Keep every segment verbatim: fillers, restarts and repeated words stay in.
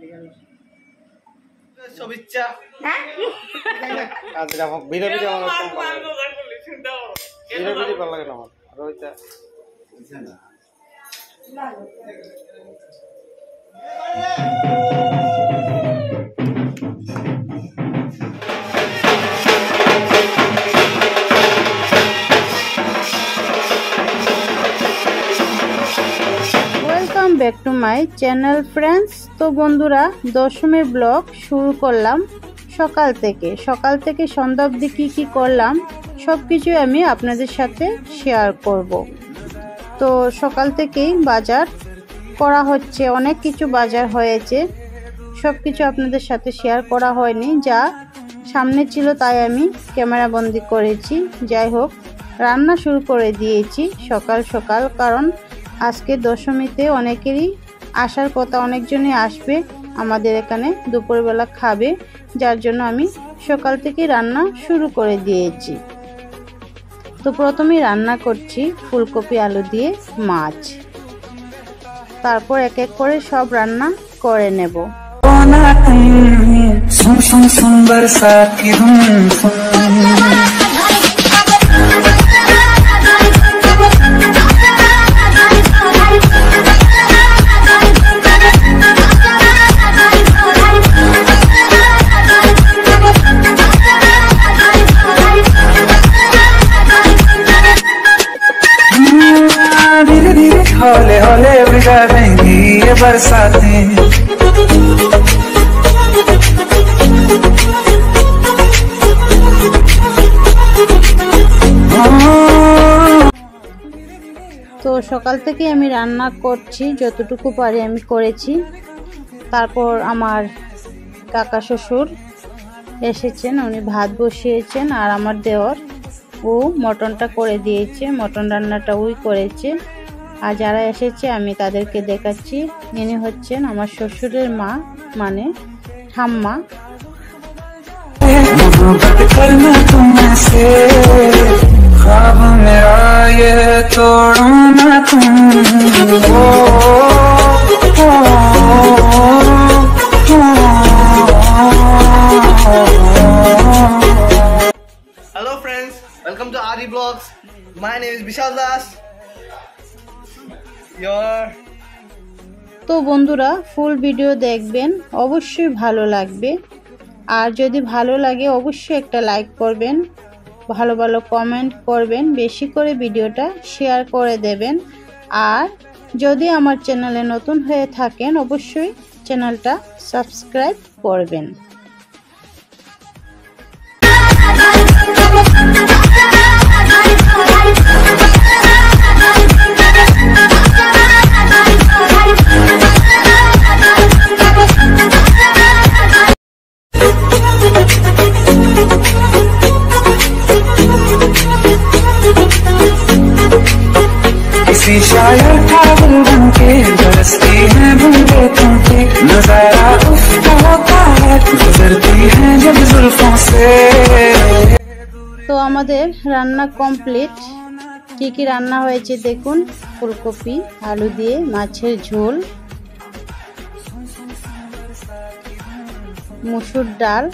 শুভেচ্ছা আজকে আমার ভিডিও ভিডিও আমার কম ভালো ভিডিও ভিডিও ভালো লাগে না আমার আর ওইটা না welcome back to my channel friends. তো বন্ধুরা, দশমীর ব্লগ শুরু করলাম সকাল থেকে সকাল থেকে সন্ধ্যা অবধি কী কী করলাম সব কিছুই আমি আপনাদের সাথে শেয়ার করব। তো সকাল থেকেই বাজার করা হচ্ছে, অনেক কিছু বাজার হয়েছে, সব কিছু আপনাদের সাথে শেয়ার করা হয়নি, যা সামনে ছিল তাই আমি ক্যামেরা বন্দি করেছি। যাই হোক, রান্না শুরু করে দিয়েছি সকাল সকাল, কারণ আজকে দশমীতে অনেকেরই আসার কথা, অনেকজনই আসবে আমাদের এখানে দুপুরবেলা খাবে, যার জন্য আমি সকাল থেকে রান্না শুরু করে দিয়েছি। তো প্রথমেই রান্না করছি ফুলকপি আলু দিয়ে মাছ, তারপর এক এক করে সব রান্না করে নেব। हौले हौले बिगा देंगी ये बरसातें। তো সকাল থেকে আমি রান্না করছি, যতটুকু পারি আমি করেছি। তারপর আমার কাকা শ্বশুর এসেছেন, উনি ভাত বসিয়েছেন, আর আমার দেওর ও মটনটা করে দিয়েছে, মটন রান্নাটা ওই করেছে। আর যারা এসেছে আমি তাদেরকে দেখাচ্ছি, ইনি হচ্ছেন আমার শ্বশুরের মা, মানে ঠাম্মা। Hello friends, welcome to Adi Vlogs. My name is Vishal Das. Your তো বন্ধুরা, ফুল ভিডিও দেখবেন, অবশ্যই ভালো লাগবে। আর যদি ভালো লাগে অবশ্যই একটা লাইক করবেন, ভালো ভালো কমেন্ট করবেন, বেশি করে ভিডিওটা শেয়ার করে দেবেন। আর যদি আমার চ্যানেলে নতুন হয়ে থাকেন অবশ্যই চ্যানেলটা সাবস্ক্রাইব করবেন। किसी शायर का दिल बन के बरसती है बूंदे तुमके, नजारा उसका होता है गुजरती है जब जुल्फों से। তো আমাদের রান্না কমপ্লিট। কি কি রান্না হয়েছে দেখুন, ফুলকপি আলু দিয়ে মাছের ঝোল, মসুর ডাল,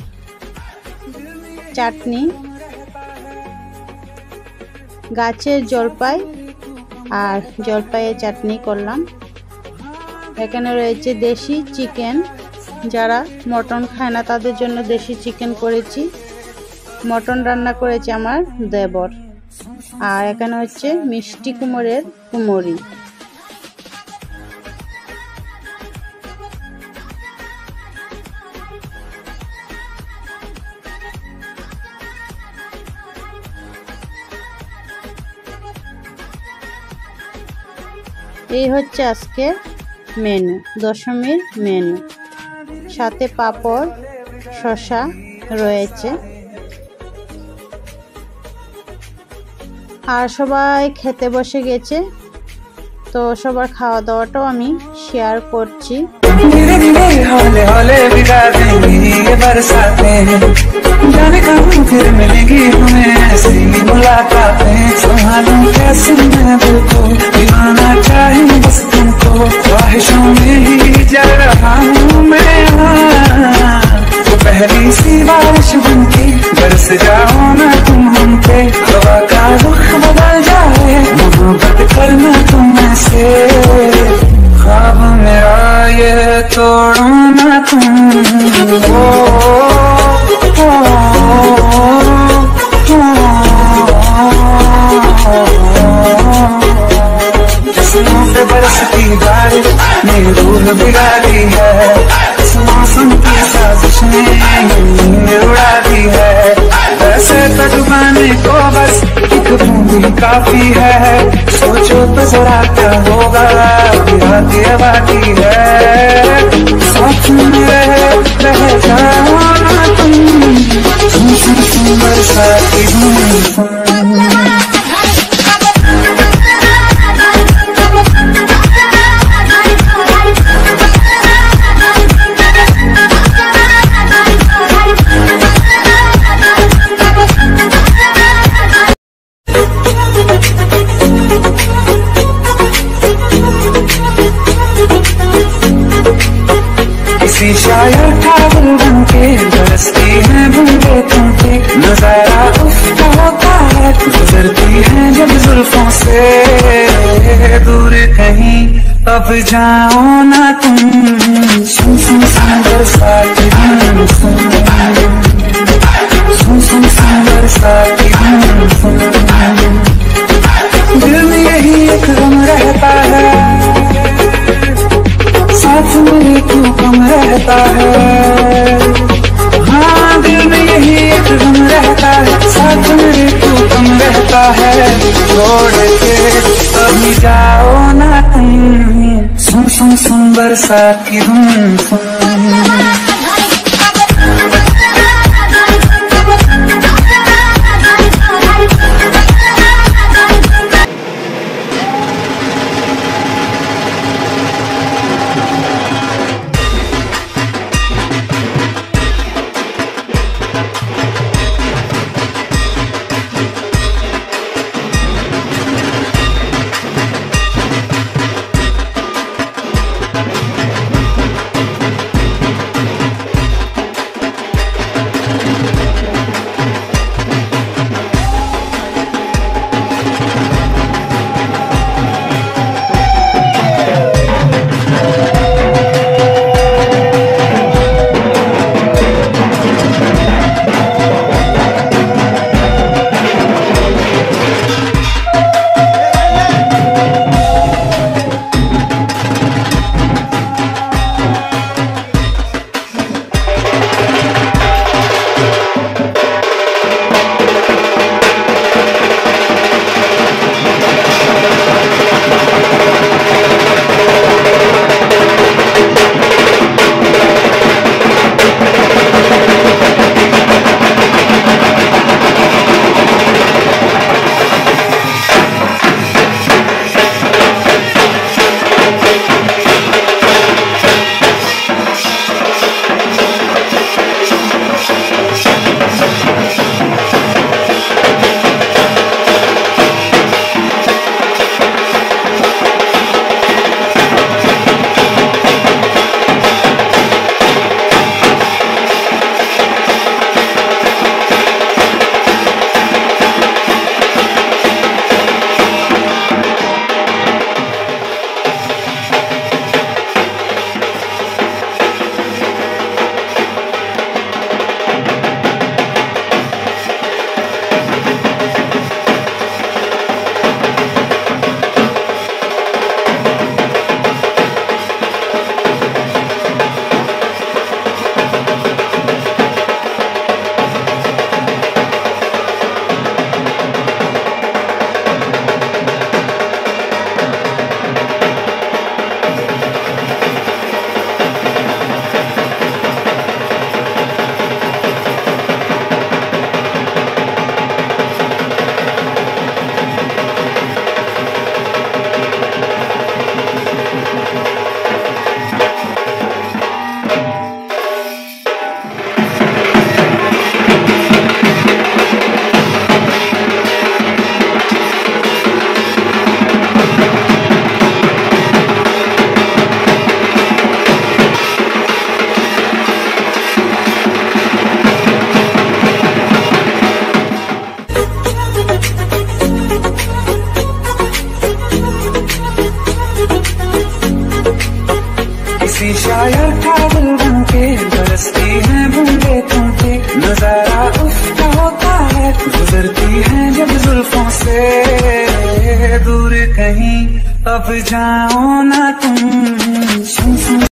চাটনি, গাছের জলপাই আর জলপাইয়ের চাটনি করলাম। এখানে রয়েছে দেশি চিকেন, যারা মটন খায় না তাদের জন্য দেশি চিকেন করেছি। মটন রান্না করেছে আমার দেবর। আর এখানে হচ্ছে মিষ্টি কুমড়ের কুমড়ি। এই হচ্ছে আজকে মেনু, দশমীর মেনু। সাথে পাঁপড়, শসা রয়েছে। আর সবাই খেতে বসে গেছে, তো সবার খাওয়া দাওয়াটাও আমি শেয়ার করছি। धीरे धीरे हौले हौले बिगा देंगी ये बरसातें, जाने कब फिर मिलेगी हमें ऐसी मुलाकातें। संभालूं कैसे मैं दिल को, दीवाना चाहे बस तुमको, ख्वाहिशों में ही जल रहा हूँ मैं। जिस्मों पे बरसती बारिश मेरी रूह बिगाड़ी है, इस मौसम की साजिश ने नींद उड़ा दी है। वैसे तो डुबाने को बस एक बूंद ही काफी है, सोचो तो जरा क्या होगा रात आबादी है। साथ में रह रह जाओ ना तुम, तुम सुन सुन बरसाती धूम। किसी शायर पागल बन के बरसती है बूंदे तुम पे, नजारा उफ्ता होता है गुजरती है जब जुल्फों से दूर कहीं अब जाओ ना तुम। सुन सुन सुन बरसाती धूम सुन, सुन सुन सुन बरसाती धूम सुन। दिल में यही एक गम रहता है, साथ में क्यों कम रहता है। हाँ दिल में यही एक गम रहता है, साथ में क्यों कम रहता है। छोड़ के कभी जाओ ना तुम, सुन सुन सुन बरसात की धूम सुन। किसी शायर पागल बन के बरसती है नजारा उसका होता है, गुजरती है जब जुल्फों से दूर कहीं, अब जाओ ना तुम।